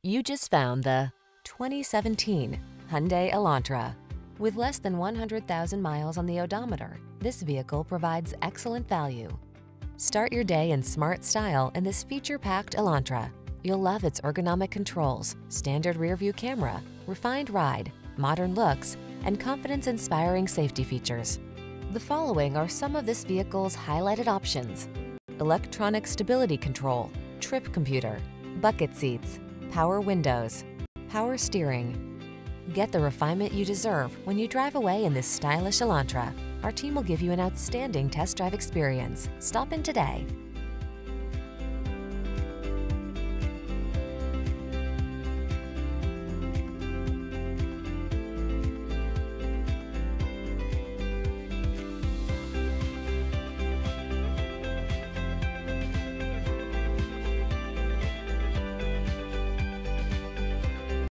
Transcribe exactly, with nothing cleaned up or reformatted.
You just found the twenty seventeen Hyundai Elantra. With less than one hundred thousand miles on the odometer, this vehicle provides excellent value. Start your day in smart style in this feature-packed Elantra. You'll love its ergonomic controls, standard rear-view camera, refined ride, modern looks, and confidence-inspiring safety features. The following are some of this vehicle's highlighted options: electronic stability control, trip computer, bucket seats, power windows, power steering. Get the refinement you deserve when you drive away in this stylish Elantra. Our team will give you an outstanding test drive experience. Stop in today.